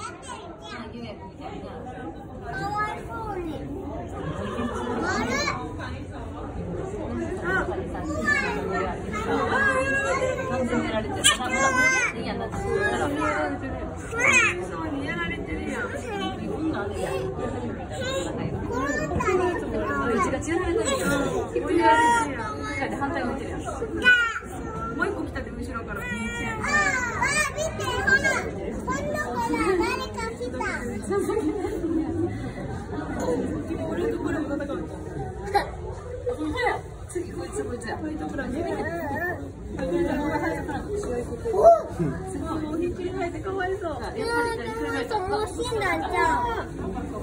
かわいそうに。 完全にやられてる。 そうにやられてるやん。 反対向いてるやん。 もう一個来たで後ろから。 見て、ほら、今度から誰か来た。 俺とこれも戦う。 次こいつこいつや。 ファイトプラン決めて。 すごい。 もうひっくり返ってかわいそう。 もう死んだんちゃう。